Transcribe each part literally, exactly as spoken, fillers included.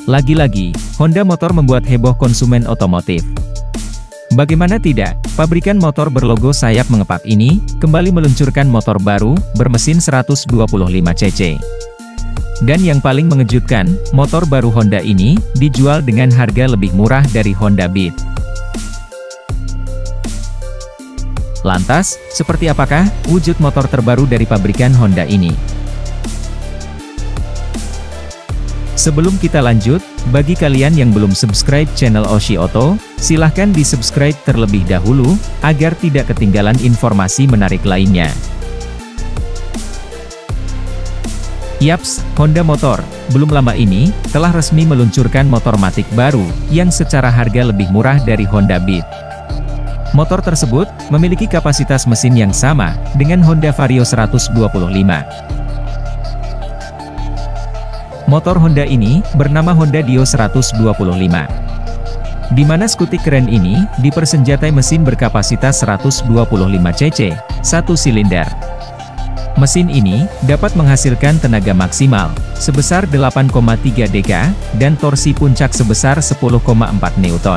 Lagi-lagi, Honda Motor membuat heboh konsumen otomotif. Bagaimana tidak, pabrikan motor berlogo sayap mengepak ini, kembali meluncurkan motor baru, bermesin seratus dua puluh lima cc. Dan yang paling mengejutkan, motor baru Honda ini, dijual dengan harga lebih murah dari Honda Beat. Lantas, seperti apakah wujud motor terbaru dari pabrikan Honda ini? Sebelum kita lanjut, bagi kalian yang belum subscribe channel Oshi Auto, silahkan di-subscribe terlebih dahulu, agar tidak ketinggalan informasi menarik lainnya. Yaps, Honda Motor, belum lama ini, telah resmi meluncurkan motor matic baru, yang secara harga lebih murah dari Honda Beat. Motor tersebut, memiliki kapasitas mesin yang sama, dengan Honda Vario seratus dua puluh lima. Motor Honda ini, bernama Honda Dio seratus dua puluh lima. Di mana skutik keren ini, dipersenjatai mesin berkapasitas seratus dua puluh lima cc, satu silinder. Mesin ini, dapat menghasilkan tenaga maksimal, sebesar delapan koma tiga deka, dan torsi puncak sebesar sepuluh koma empat newton.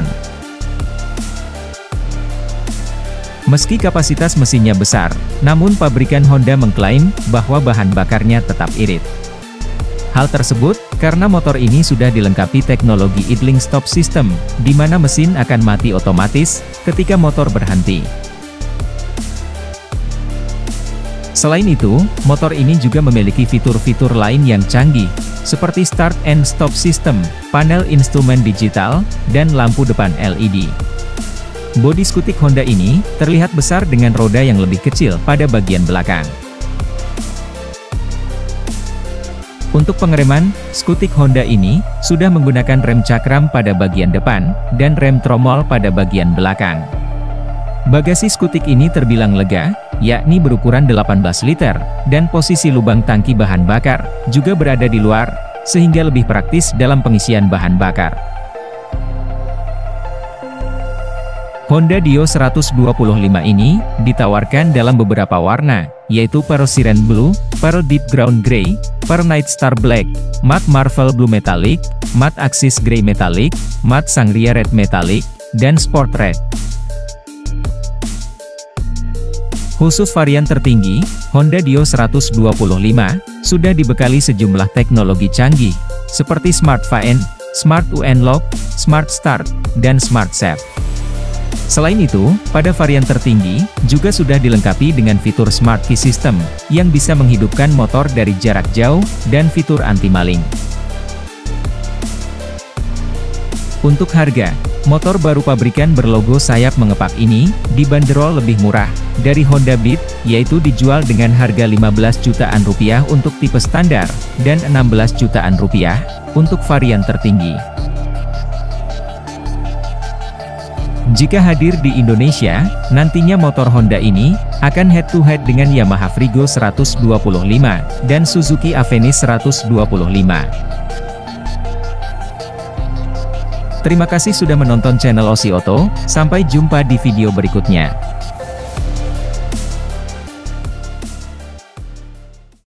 Meski kapasitas mesinnya besar, namun pabrikan Honda mengklaim, bahwa bahan bakarnya tetap irit. Hal tersebut, karena motor ini sudah dilengkapi teknologi idling stop system, di mana mesin akan mati otomatis, ketika motor berhenti. Selain itu, motor ini juga memiliki fitur-fitur lain yang canggih, seperti start and stop system, panel instrumen digital, dan lampu depan L E D. Bodi skutik Honda ini, terlihat besar dengan roda yang lebih kecil pada bagian belakang. Untuk pengereman, skutik Honda ini, sudah menggunakan rem cakram pada bagian depan, dan rem tromol pada bagian belakang. Bagasi skutik ini terbilang lega, yakni berukuran delapan belas liter, dan posisi lubang tangki bahan bakar, juga berada di luar, sehingga lebih praktis dalam pengisian bahan bakar. Honda Dio seratus dua puluh lima ini, ditawarkan dalam beberapa warna, yaitu Pearl Siren Blue, Pearl Deep Ground Grey, Pearl Night Star Black, Matte Marvel Blue Metallic, Matte Axis Grey Metallic, Matte Sangria Red Metallic, dan Sport Red. Khusus varian tertinggi, Honda Dio seratus dua puluh lima, sudah dibekali sejumlah teknologi canggih, seperti Smart Fan, Smart Unlock, Smart Start, dan Smart Save. Selain itu, pada varian tertinggi, juga sudah dilengkapi dengan fitur Smart Key System, yang bisa menghidupkan motor dari jarak jauh, dan fitur anti-maling. Untuk harga, motor baru pabrikan berlogo sayap mengepak ini, dibanderol lebih murah, dari Honda Beat, yaitu dijual dengan harga lima belas jutaan rupiah untuk tipe standar, dan enam belas jutaan rupiah, untuk varian tertinggi. Jika hadir di Indonesia, nantinya motor Honda ini, akan head-to-head dengan Yamaha Frigo seratus dua puluh lima, dan Suzuki Avenis seratus dua puluh lima. Terima kasih sudah menonton channel Oshi Auto, sampai jumpa di video berikutnya.